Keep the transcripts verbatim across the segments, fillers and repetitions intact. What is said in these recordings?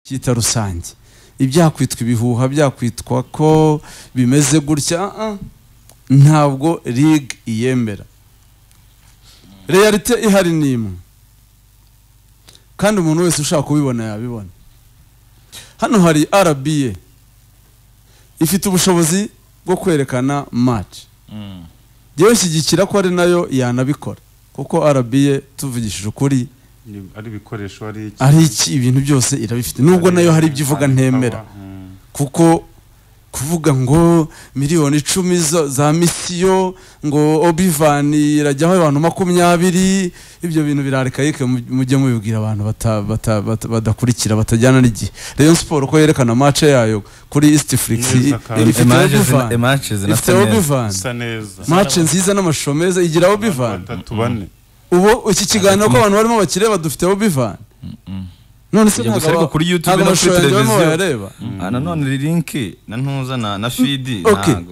cyita rusange ibyakwitwa ibihuha byakwitwa ko bimeze gutya ntabwo league iyemera realite ihari nimwe kandi umuntu wese ushaka kubibona yabibona hano hari R B A ifite ubushobozi bwo kwerekana match yewe shyigikira ko ari nayo yanabikora kuko R B A tuvugishije ukuri ari bikoresho ari iki ari iki ibintu byose irabifite nubwo nayo hari ibyivuga ntemera kuko kuvuga ngo miliyoni icumi za misiyo ngo Obivan irajyaho abantu makumyabiri ibyo bintu birareka yike mujye mubibwira abantu badakurikira batajyana n'igihe Rayon Sport ko yerekana match yayo kuri Eastflix ifite Obivan match nziza n'amashomeza igira Obivan ubu iki kiganiro ko abantu barimo bakireba dufite Obivan none se ntabwo kuri YouTube no kuri televiziyo ana none link na ntuza na na feed ntago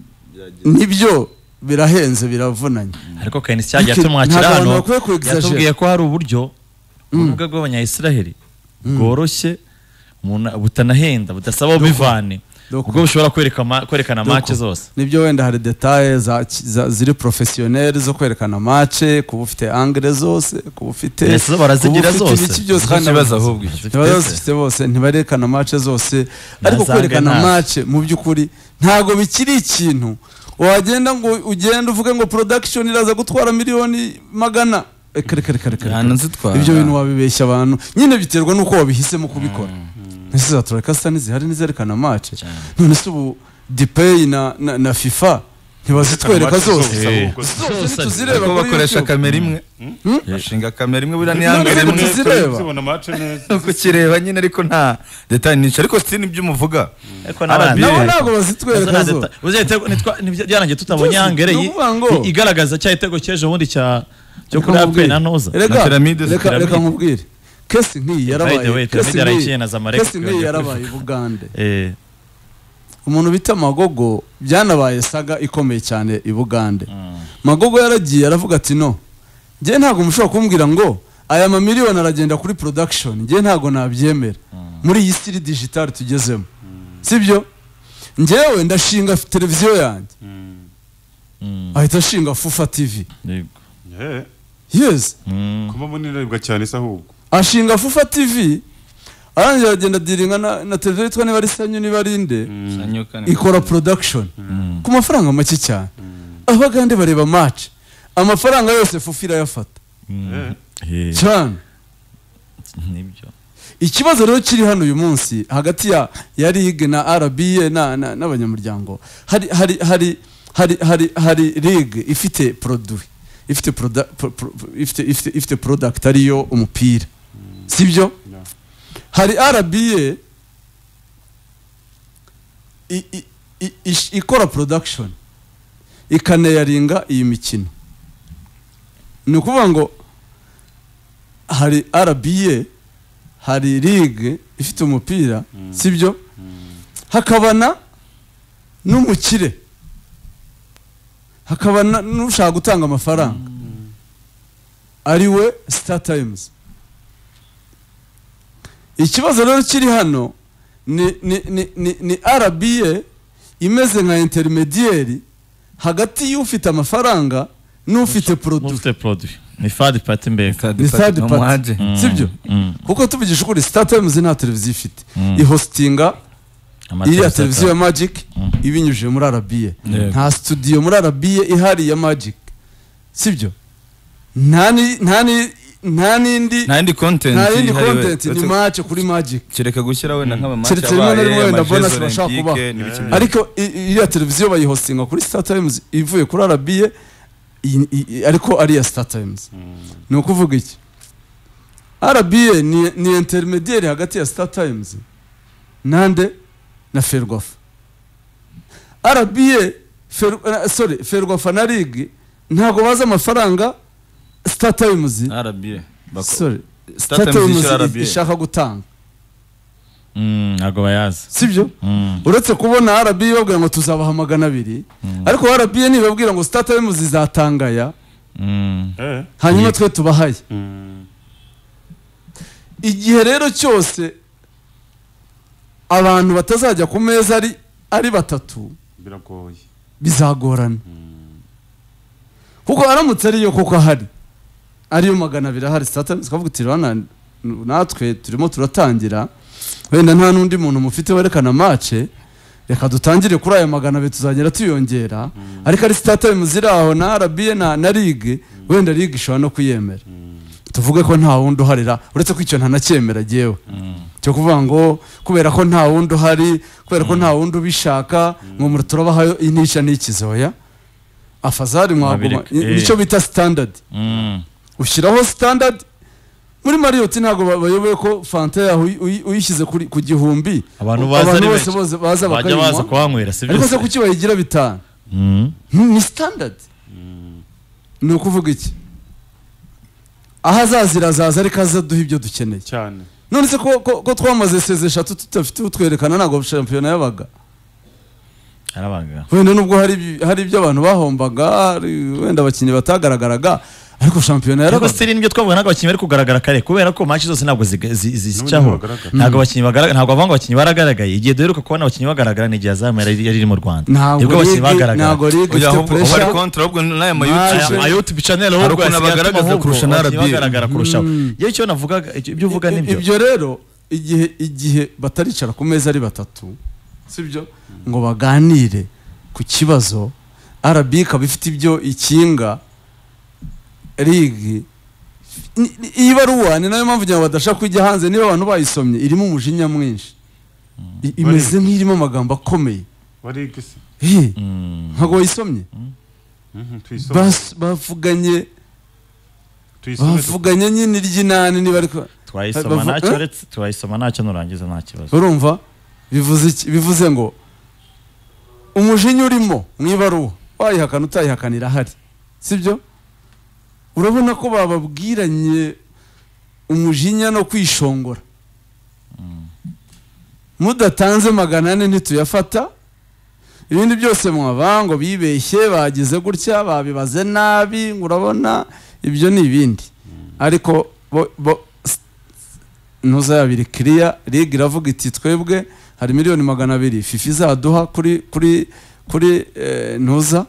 nibyo birahenze biravunanye ariko kandi cyagiye tumwakira hano yatubwiye ko hari uburyo ubwo bw'abanyayisiraheli bworoshye umuntu butanahenda budasaba Obivan ubwo ushobora kwerekana kwerekana match zose nibyo wenda hari details ziri professionnel zo kwerekana match kuba ufite angle zose kuba ufite ese barazigira zose kibazo ahubwo icyo bose ntibarekana match zose ariko kwerekana match mu byukuri ntago bikiri ikintu wagenda ngo ugenda uvuge ngo production iraza gutwara miliyoni magana kare kare kare ibyo bintu wabibeshya abantu nyine biterwa nuko wabihisemo kubikora nese za Turkestan zihari nizerekana match none se ubu Dpay na na FIFA ntibazitwereka zose zose tuzireba bakoresha kamera imwe bashinga kamera imwe bura ni angere imwe zibona match neza kukireba nyine ariko nta detail nico ariko si nibyo umuvuga ariko n'abandi ntabwo bazitwereka zose uzete byarangiye tutabonye angere igaragaza cya itego cyeje ubundi cya cyo kuri ape na noza na pyramide reka nkubwire kesi nkiyi yarabaye kesi nkiyi yarabaye Bugande eh umuntu bita Magogo byanabaye saga ikomeye cyane i Bugande Magogo yaragiye aravuga ati no nge ntago mushobora kumbwira ngo aya ma miliyoni aragenda kuri production nge ntago nabyemera muri iyi siri digital tugezemo sibyo ngewe ndashinga televiziyo yanjye ahita ashinga Fufa T V eh yes kuma muniribwa cyane se ahubwo ashinga Fufa T V aranje agenda diringa na, na televiziyo twa niba ari Sanyu niba arinde ikora production ku mafaranga make cyane abagande bareba match amafaranga yose Fufira yafata cyane nibyo ikibazo rero kiri hano uyu munsi hagati ya ya League na R B A na n'abanyamuryango hari hari hari hari hari hari League ifite produit ifite product ifite ifite ifite product ariyo umupira sibyo hari R B A ikora production ikaneyaringa iyi mikino ni ukuvuga ngo hari R B A hari League ifite umupira sibyo hakabana n'umukire hakabana n'ushaka gutanga amafaranga ariwe Star Times ikibazo rero kiri hano ni ni ni ni R B A imeze nka intermediary hagati y'ufite amafaranga n'ufite produit n'ufite produit ni third party mbe ni third party sibyo kuko tuvugisha kuri Star Times nta televiziyo ifite ihostinga iriya televiziyo ya Magic ibinyujije muri R B A nta studio muri R B A ihari ya Magic sibyo ntani ntani nta nindi nta indi content nta indi content ni match kuri Magic kireka gushyira wenda nk'aba match abaye na bonus bashaka kuba ariko iriya televiziyo bayihostinga kuri Star Times ivuye kuri R B A ariko ari ya Star Times ni ukuvuga iki R B A ni, ni intermediary hagati ya Star Times nande na Ferwafa R B A fer, uh, sorry Ferwafa na League ntago baza amafaranga Star Times R B A sorry Star Times ishaka gutanga ntago bayazi sibyo uretse kubona R B A babwira ngo tuzabaha magana abiri ariko R B A nibabwira ngo Star Times zizatangaya hanyuma twe tubahaye igihe rero cyose abantu batazajya ku meza ari ari batatu biragoye bizagorana kuko aramutse ariyo koko ahari ariyo magana abiri ahari Startimes kavuga uti rana natwe turimo turatangira wenda nta nundi muntu mufite werekana match reka dutangire kuri aya magana abiri tuzagera tuyongera ariko ari Startimes ziri aho na R B na na League wenda League ishobora no kuyemera tuvuge ko nta wundi uharira uretse ko icyo ntanacyemera jewe cyo kuvuga ngo kubera ko nta wundi uhari kubera ko nta wundi ubishaka ngo muri turabahayo inisha n'ikizoya afazari mwaguma nicyo bita standard ushyiraho standard muri Marriott ntago bayoboye ko Fanta yaho uyishyize kuri ku gihumbi abantu bose bose baza bakajya baza kuhanywera sibyo ariko se kuki bayigira bitanu ni standard ni ukuvuga iki ahazazira zaza ariko azaduha ibyo dukeneye cyane none se ko ko twamaze seze eshatu tutafite utwerekana nago shampiyona yabaga arabaga wenda nubwo hari hari ibyo abantu bahombaga wenda abakinnyi batagaragaraga ariko shampiyona yarabaga ariko siri nibyo twavuga nago abakinnyi bari kugaragara kare kubera ko match zose ntabwo zicaho ntabwo abakinnyi bagaragara ntabwo abanga abakinnyi baragaragaye igihe duheruka kubona abakinnyi bagaragara ni igihe azama yari iri mu Rwanda nibwo abakinnyi bagaragara ntabwo League bari kontra ahubwo n'aya ma YouTube ayo YouTube channel ahubwo bagaragaza kurusha na R B bagaragara kurusha yewe icyo navuga ibyo uvuga nibyo ibyo rero igihe igihe bataricara ku meza ari batatu sibyo ngo baganire ku kibazo R B kabifite ibyo ikinga League iyi baruwa ni nayo mpamvu cyangwa badashaka kujya hanze niba abantu bayisomye irimo umujinya mwinshi imeze nk'irimo amagambo akomeye wari gise eh ntago wayisomye bavuganye bavuganye nyine ry'inani niba ariko twayisoma nacyo uretse twayisoma nacyo nurangiza nta kibazo urumva bivuze iki bivuze ngo umujinya urimo mwibaruwa wayihakana utayihakanira hari sibyo urabona ko bababwiranye umujinya no kwishongora mudatanze magana ane ntituyafata ibindi byose mwabango bibeshye bagize gutya babibaze nabi urabona ibyo ni ibindi ariko ntuzayabiri clear League iravuga iti twebwe hari miliyoni magana abiri FIFA izaduha kuri kuri kuri ntuza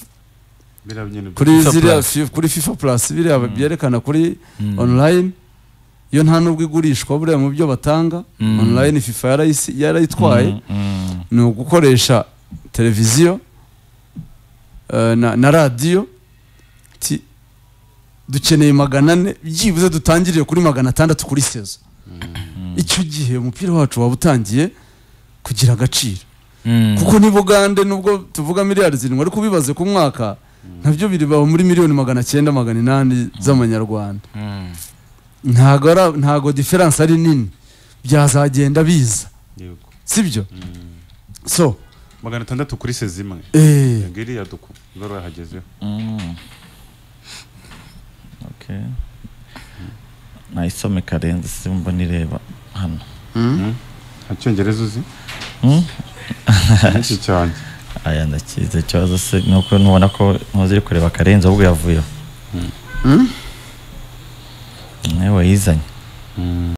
kuri ziriya kuri FIFA Plus biriya byerekana kuri online yo nta nubwo igurishwa buriya mu byo batanga online FIFA yarayitwaye ni ugukoresha televiziyo na radio dukeneye magana ane byibuze dutangiriye kuri magana atandatu kuri sezo icyo gihe umupira wacu waba utangiye kugira agaciro kuko ni Bugande nubwo tuvuga miliyari zirindwi ariko bibaze ku mwaka nabyo biribaho muri miliyoni magana cyenda magana inani z'amanyarwanda ntago ntago difference ari nini byazagenda biza sibyo so magana atandatu kuri sezimwe eh ngiri ya duku ngoro yahagezeho okay nayisome karenze simba nireba hano acyongereza uzi iki cyane aya ndakize cyazo se nuko nubona ko ntuziri kureba karenze ahubwo yavuyeho mm newe yizanye